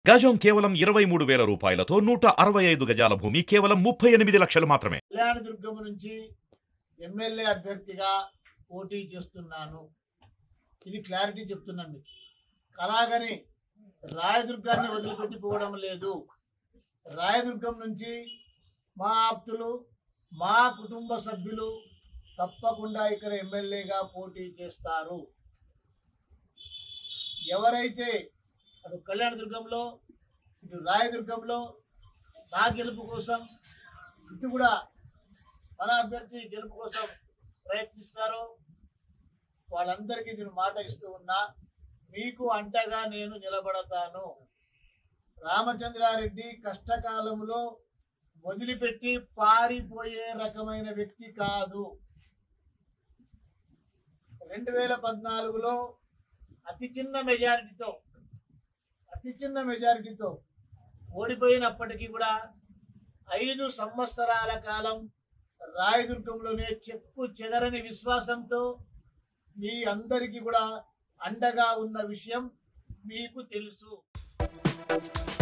గజం కేవలం 23,000 రూపాయలతో 165 గజాల భూమి కేవలం 38 లక్షలు మాత్రమే. కళ్యాణదుర్గం నుంచి ఎమ్మెల్యే అభ్యర్థిగా పోటీ చేస్తున్నాను, ఇది క్లారిటీ చెప్తున్నాను మీకు. అలాగని రాయదుర్గాన్ని వదిలిపెట్టిపోవడం లేదు. రాయదుర్గం నుంచి మా ఆప్తులు, మా కుటుంబ సభ్యులు తప్పకుండా ఇక్కడ ఎమ్మెల్యేగా పోటీ చేస్తారు. ఎవరైతే అటు కళ్యాణదుర్గంలో ఇటు రాయదుర్గంలో నా గెలుపు కోసం, ఇటు కూడా మన అభ్యర్థి గెలుపు కోసం ప్రయత్నిస్తారో వాళ్ళందరికీ నేను మాట ఇస్తూ ఉన్నా, మీకు అంటగా నేను నిలబడతాను. రామచంద్రారెడ్డి కష్టకాలంలో వదిలిపెట్టి పారిపోయే రకమైన వ్యక్తి కాదు. 2014లో అతి చిన్న మెజారిటీతో ఓడిపోయినప్పటికీ కూడా 5 సంవత్సరాల కాలం రాయదుర్గంలోనే చెప్పు చెదరని విశ్వాసంతో మీ అందరికీ కూడా అండగా ఉన్న విషయం మీకు తెలుసు.